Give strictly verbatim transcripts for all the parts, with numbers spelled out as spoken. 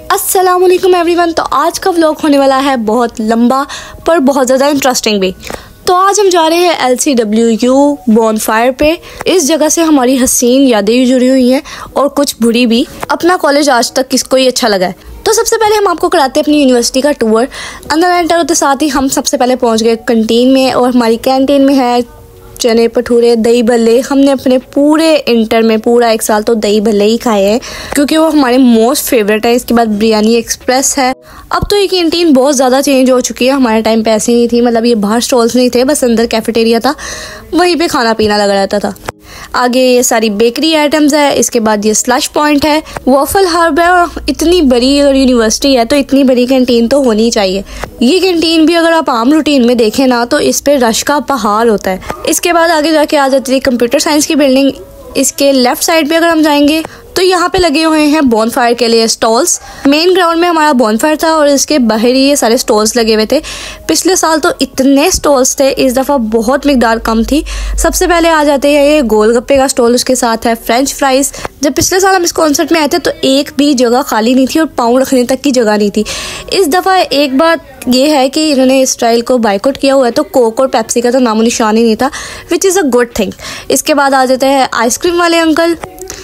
अस्सलामुअलैकुम एवरीवन। तो आज का व्लॉग होने वाला है बहुत लंबा पर बहुत ज़्यादा इंटरेस्टिंग भी। तो आज हम जा रहे हैं L C W U bonfire पे। इस जगह से हमारी हसीन यादें भी जुड़ी हुई हैं और कुछ बुरी भी। अपना कॉलेज आज तक किसको ही अच्छा लगा है। तो सबसे पहले हम आपको कराते हैं अपनी यूनिवर्सिटी का टूर। अंदर एंटर होते साथ ही हम सबसे पहले पहुंच गए कैंटीन में, और हमारी कैंटीन में है चने भटूरे, दही भल्ले। हमने अपने पूरे इंटर में पूरा एक साल तो दही भल्ले ही खाए हैं क्योंकि वो हमारे मोस्ट फेवरेट है। इसके बाद बिरयानी एक्सप्रेस है। अब तो ये कैंटीन बहुत ज़्यादा चेंज हो चुकी है। हमारे टाइम पे ऐसी नहीं थी, मतलब ये बाहर स्टॉल्स नहीं थे, बस अंदर कैफेटेरिया था, वहीं पे खाना पीना लगा रहता था। आगे ये सारी बेकरी आइटम्स है। इसके बाद ये स्लश पॉइंट है, वॉफल हब है। और इतनी बड़ी अगर यूनिवर्सिटी है तो इतनी बड़ी कैंटीन तो होनी चाहिए। ये कैंटीन भी अगर आप आम रूटीन में देखें ना तो इस पे रश का पहाड़ होता है। इसके बाद आगे जाके आ जाती है कंप्यूटर साइंस की बिल्डिंग। इसके लेफ्ट साइड पे अगर हम जाएंगे तो यहाँ पे लगे हुए हैं बॉनफायर के लिए स्टॉल्स। मेन ग्राउंड में हमारा बॉनफायर था और इसके बाहर ही ये सारे स्टॉल्स लगे हुए थे। पिछले साल तो इतने स्टॉल्स थे, इस दफ़ा बहुत मिकदार कम थी। सबसे पहले आ जाते हैं ये गोलगप्पे का स्टॉल, उसके साथ है फ्रेंच फ्राइज। जब पिछले साल हम इस कॉन्सर्ट में आए थे तो एक भी जगह खाली नहीं थी और पाँव रखने तक की जगह नहीं थी। इस दफ़ा एक बात ये है कि इन्होंने इस स्टाइल को बाइकआउट किया हुआ है, तो कोक और पेप्सी का तो नामो निशान ही नहीं था, which is a good thing. इसके बाद आ जाते हैं आइसक्रीम वाले अंकल।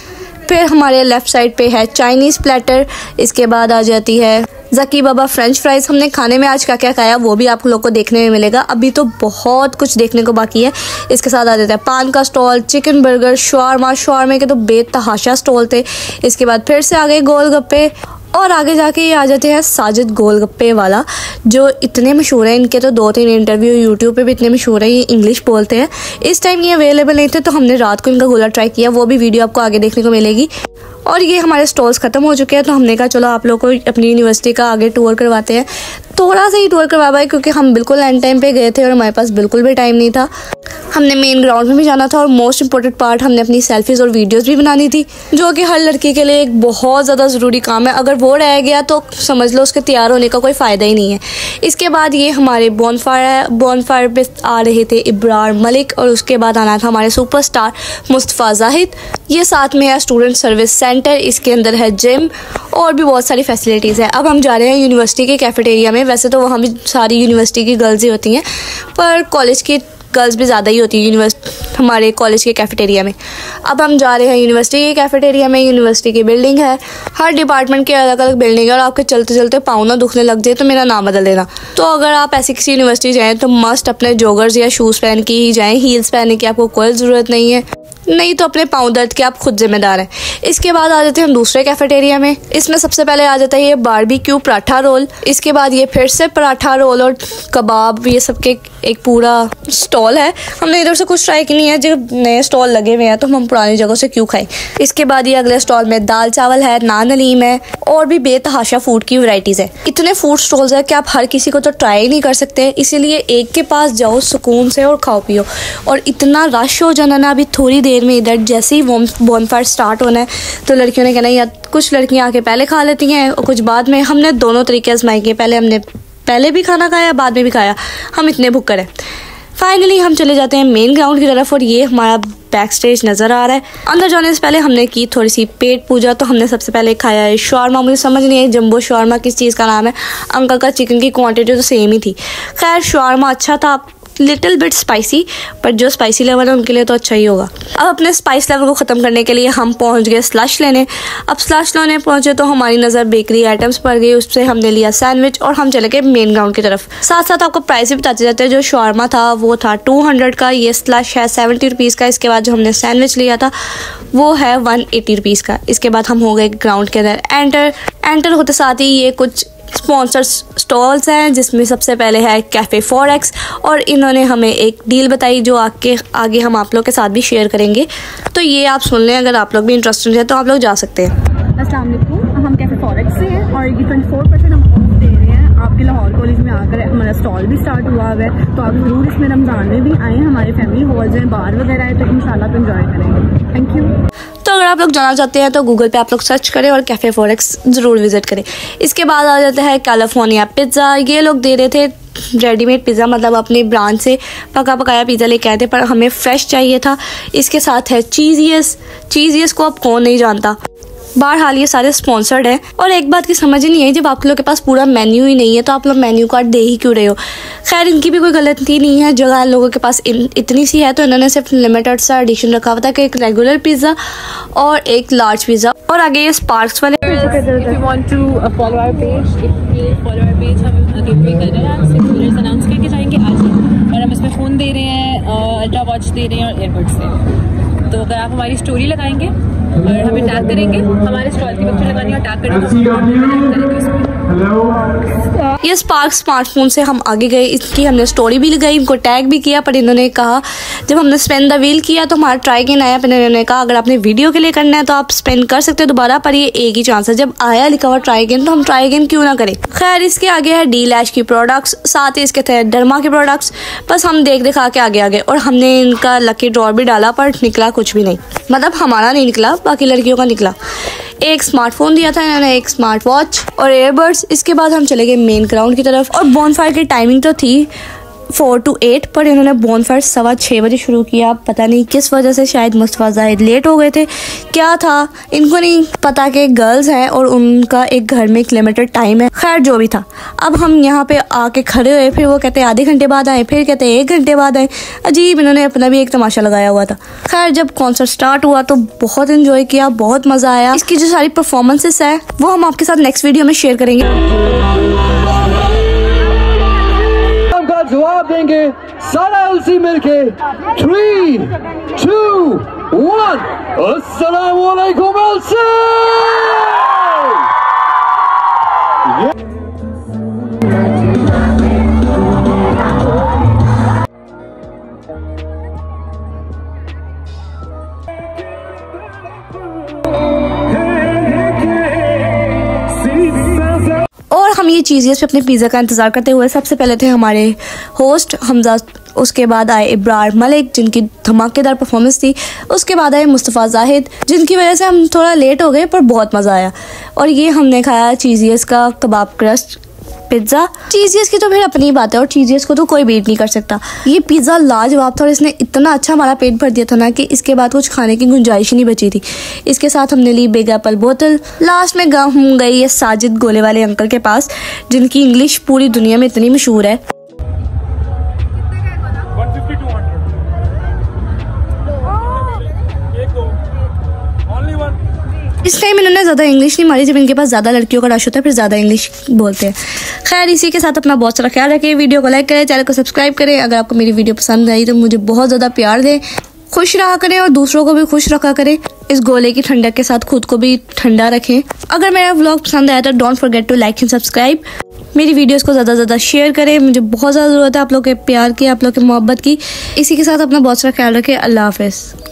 फिर हमारे लेफ्ट साइड पे है चाइनीज़ प्लेटर। इसके बाद आ जाती है जकी बाबा फ्रेंच फ्राइज। हमने खाने में आज क्या क्या खाया वो भी आप लोग को देखने में मिलेगा, अभी तो बहुत कुछ देखने को बाकी है। इसके साथ आ जाता है पान का स्टॉल, चिकन बर्गर, शवारमा। शवारमे के तो बेतहाशा स्टॉल थे। इसके बाद फिर से आ गए गोलगप्पे, और आगे जाके ये आ जाते हैं साजिद गोलगप्पे वाला, जो इतने मशहूर हैं। इनके तो दो तीन इंटरव्यू यूट्यूब पे भी इतने मशहूर हैं, ये इंग्लिश बोलते हैं। इस टाइम ये अवेलेबल नहीं थे तो हमने रात को इनका गोला ट्राई किया, वो भी वीडियो आपको आगे देखने को मिलेगी। और ये हमारे स्टॉल्स ख़त्म हो चुके हैं तो हमने कहा चलो आप लोग को अपनी यूनिवर्सिटी का आगे टूर करवाते हैं। थोड़ा सा ही टूर करवा पाए क्योंकि हम बिल्कुल एंड टाइम पे गए थे और हमारे पास बिल्कुल भी टाइम नहीं था। हमने मेन ग्राउंड में भी जाना था और मोस्ट इंपॉर्टेंट पार्ट, हमने अपनी सेल्फीज़ और वीडियोस भी बनानी थी, जो कि हर लड़की के लिए एक बहुत ज़्यादा ज़रूरी काम है। अगर वो रह गया तो समझ लो उसके तैयार होने का कोई फ़ायदा ही नहीं है। इसके बाद ये हमारे बॉनफायर है। बॉनफायर पे आ रहे थे इब्रार मलिक, और उसके बाद आना था हमारे सुपरस्टार मुस्तफ़ा जाहिद। ये साथ में है स्टूडेंट सर्विस सेंटर, इसके अंदर है जिम और भी बहुत सारी फैसिलिटीज़ है। अब हम जा रहे हैं यूनिवर्सिटी के कैफेटेरिया में। वैसे तो वहाँ भी सारी यूनिवर्सिटी की गर्ल्स ही होती हैं, पर कॉलेज की गर्ल्स भी ज़्यादा ही होती है यूनिवर्सिटी हमारे कॉलेज के कैफेटेरिया में। अब हम जा रहे हैं यूनिवर्सिटी के कैफेटेरिया में। यूनिवर्सिटी की बिल्डिंग है, हर डिपार्टमेंट के अलग अलग बिल्डिंग है, और आपके चलते चलते पाँव ना दुखने लग जाए तो मेरा नाम बदल देना। तो अगर आप ऐसी किसी यूनिवर्सिटी जाएँ तो मस्ट अपने जॉगर्स या शूज़ पहन के ही जाएँ, हील्स पहनने की आपको कोई ज़रूरत नहीं है, नहीं तो अपने पाँव दर्द के आप खुद जिम्मेदार हैं। इसके बाद आ जाते हैं हम दूसरे कैफेटेरिया में। इसमें सबसे पहले आ जाता है ये बारबेक्यू पराठा रोल। इसके बाद ये फिर से पराठा रोल और कबाब, ये सब के एक पूरा स्टॉल है। हमने इधर से कुछ ट्राई की नहीं है, जब नए स्टॉल लगे हुए हैं तो हम पुरानी जगह से क्यों खाएं। इसके बाद ये अगले स्टॉल में दाल चावल है, नान हलीम है और भी बेतहाशा फूड की वैरायटीज़ है। इतने फूड स्टॉल्स है कि आप हर किसी को तो ट्राई नहीं कर सकते, इसीलिए एक के पास जाओ सुकून से और खाओ पियो। और इतना रश हो जाना ना, अभी थोड़ी देर में इधर जैसे ही बॉनफायर स्टार्ट होना है तो लड़कियों ने कहना यार कुछ लड़कियां आके पहले खा लेती हैं और कुछ बाद में। हमने दोनों तरीके आजमाए किए, पहले हमने पहले भी खाना खाया, बाद में भी खाया, हम इतने भुक्कड़ हैं। फाइनली हम चले जाते हैं मेन ग्राउंड की तरफ, और ये हमारा बैक स्टेज नज़र आ रहा है। अंदर जाने से पहले हमने की थोड़ी सी पेट पूजा। तो हमने सबसे पहले खाया है शवारमा। मुझे समझ नहीं आई जंबो शवारमा किस चीज़ का नाम है। अंकल का चिकन की क्वांटिटी तो सेम ही थी। खैर शवारमा अच्छा था, लिटिल बिट स्पाइसी, पर जो स्पाइसी लेवल है उनके लिए तो अच्छा ही होगा। अब अपने स्पाइस लेवल को ख़त्म करने के लिए हम पहुंच गए स्लश लेने। अब स्लश लेने पहुंचे तो हमारी नज़र बेकरी आइटम्स पर गई, उससे हमने लिया सैंडविच और हम चले गए मेन ग्राउंड की तरफ। साथ साथ आपको प्राइस भी बताते जाते हैं। जो शवारमा था वो था टू हंड्रेड का, ये स्लश है सेवेंटी रुपीज़ का। इसके बाद जो हमने सैंडविच लिया था वो है वन एटी रुपीज़ का। इसके बाद हम हो गए ग्राउंड के अंदर। एंटर एंटर होते साथ ही ये कुछ स्पॉन्सर स्टॉल्स हैं, जिसमें सबसे पहले है कैफ़े फॉरेक्स, और इन्होंने हमें एक डील बताई जो आगे आगे हम आप लोग के साथ भी शेयर करेंगे। तो ये आप सुन लें, अगर आप लोग भी इंटरेस्टेड हैं तो आप लोग जा सकते हैं। अस्सलाम वालेकुम, हम कैफ़े फॉरेक्स से हैं और ये ट्वेंटी फोर परसेंट हम ऑफ दे रहे हैं। आपके लाहौर कॉलेज में आकर हमारा स्टॉल भी स्टार्ट हुआ हुआ है, तो आप ज़रूर इसमें रमज़ान में भी आएँ। हमारे फैमिली हॉल्स हैं, बार वगैरह है, तो इंशाल्लाह आप एंजॉय करेंगे। Thank you. तो अगर आप लोग जाना चाहते हैं तो गूगल पे आप लोग सर्च करें और कैफ़े फॉरेक्स ज़रूर विज़िट करें। इसके बाद आ जाता है कैलिफोर्निया पिज़्ज़ा। ये लोग दे रहे थे रेडीमेड पिज़्ज़ा, मतलब अपने ब्रांड से पका पकाया पिज़्ज़ा लेके आए थे, पर हमें फ्रेश चाहिए था। इसके साथ है चीज़ियस। चीज़ियस को अब कौन नहीं जानता, बहरहाल ये सारे स्पॉन्सर्ड हैं। और एक बात की समझ ही नहीं आई, जब आप लोगों के पास पूरा मेन्यू ही नहीं है तो आप लोग मेन्यू कार्ड दे ही क्यों रहे हो। खैर इनकी भी कोई गलती नहीं है, जगह लोगों के पास इन, इतनी सी है तो इन्होंने सिर्फ लिमिटेड सा एडिशन रखा हुआ था कि एक रेगुलर पिज़्ज़ा और एक लार्ज पिज़्ज़ा। और आगे ये स्पार्क्स वाले अनाउंस करके जाएंगे आज और हम इसमें फ़ोन दे रहे हैं, अल्ट्रा वॉच दे रहे हैं और एयरबड्स दे रहे हैं। तो अगर आप हमारी स्टोरी लगाएंगे और हमें टैग करेंगे, हमारे स्टॉल की पिक्चर लगानी और टैग करेंगे तो ये स्पार्क स्मार्टफोन से हम आगे गए, इसकी हमने स्टोरी भी लगाई, इनको टैग भी किया। पर इन्होंने कहा, जब हमने स्पेन द व्हील किया तो हमारा ट्राई अगेन आया, पर इन्होंने कहा अगर आपने वीडियो के लिए करना है तो आप स्पेंड कर सकते हो दोबारा, पर ये एक ही चांस है। जब आया लिखा हुआ ट्राई अगेन तो हम ट्राई अगेन क्यों ना करें। खैर इसके आगे है डी लैश की प्रोडक्ट्स, साथ ही इसके थे डर्मा के प्रोडक्ट्स। बस हम देख दिखा के आगे आगे और हमने इनका लकी ड्रॉ भी डाला पर निकला कुछ भी नहीं, मतलब हमारा नहीं निकला, बाकी लड़कियों का निकला। एक स्मार्टफोन दिया था इन्होंने, एक स्मार्ट वॉच और एयरबड्स। इसके बाद हम चले गए मेन ग्राउंड की तरफ और बॉनफायर की टाइमिंग तो थी फोर टू एट, पर इन्होंने बॉनफायर सवा छः बजे शुरू किया। पता नहीं किस वजह से, शायद मुस्तफ़ा ज़ाहिद लेट हो गए थे, क्या था इनको नहीं पता कि गर्ल्स हैं और उनका एक घर में एक लिमिटेड टाइम है। खैर जो भी था, अब हम यहाँ पे आके खड़े हुए, फिर वो कहते हैं आधे घंटे बाद आए, फिर कहते हैं एक घंटे बाद आए। अजीब, इन्होंने अपना भी एक तमाशा लगाया हुआ था। खैर जब कॉन्सर्ट स्टार्ट हुआ तो बहुत इन्जॉय किया, बहुत मज़ा आया। इसकी जो सारी परफॉर्मेंसेस है वो हम आपके साथ नेक्स्ट वीडियो में शेयर करेंगे। जवाब देंगे सारा एलसी मिलके। थ्री टू वन, अस्सलाम वालेकुम एलसी। और हम ये चीज़ पे अपने पिज़्ज़ा का इंतज़ार करते हुए, सबसे पहले थे हमारे होस्ट हमजा, उसके बाद आए इब्रार मलिक जिनकी धमाकेदार परफॉर्मेंस थी, उसके बाद आए मुस्तफ़ा ज़ाहिद जिनकी वजह से हम थोड़ा लेट हो गए पर बहुत मज़ा आया। और ये हमने खाया चीज़ियस का कबाब क्रस्ट पिज़्ज़ा। चीज़ियस की तो फिर अपनी बात है और चीज़ियस को तो कोई बीट नहीं कर सकता। ये पिज़्ज़ा लाजवाब था और इसने इतना अच्छा हमारा पेट भर दिया था ना कि इसके बाद कुछ खाने की गुंजाइश ही नहीं बची थी। इसके साथ हमने ली बिग एप्पल बोतल। लास्ट में हम गई ये साजिद गोले वाले अंकल के पास जिनकी इंग्लिश पूरी दुनिया में इतनी मशहूर है। इस टाइम इन्होंने ज़्यादा इंग्लिश नहीं मारी, जब इनके पास ज़्यादा लड़कियों का रश होता है फिर ज़्यादा इंग्लिश बोलते हैं। खैर इसी के साथ अपना बहुत सारा ख्याल रखें, वीडियो को लाइक करें, चैनल को सब्सक्राइब करें। अगर आपको मेरी वीडियो पसंद आई तो मुझे बहुत ज़्यादा प्यार दें, खुश रहा करें और दूसरों को भी खुश रखा करें। इस गोले की ठंडक के साथ खुद को भी ठंडा रखें। अगर मेरा व्लॉग पसंद आया तो don't forget to like and subscribe. मेरी वीडियोस को ज़्यादा से ज़्यादा शेयर करें, मुझे बहुत ज़्यादा ज़रूरत है आप लोग के प्यार की, आप लोग के मोहब्बत की। इसी के साथ अपना बहुत सारा ख्याल रखें। अल्लाह हाफ़िज़।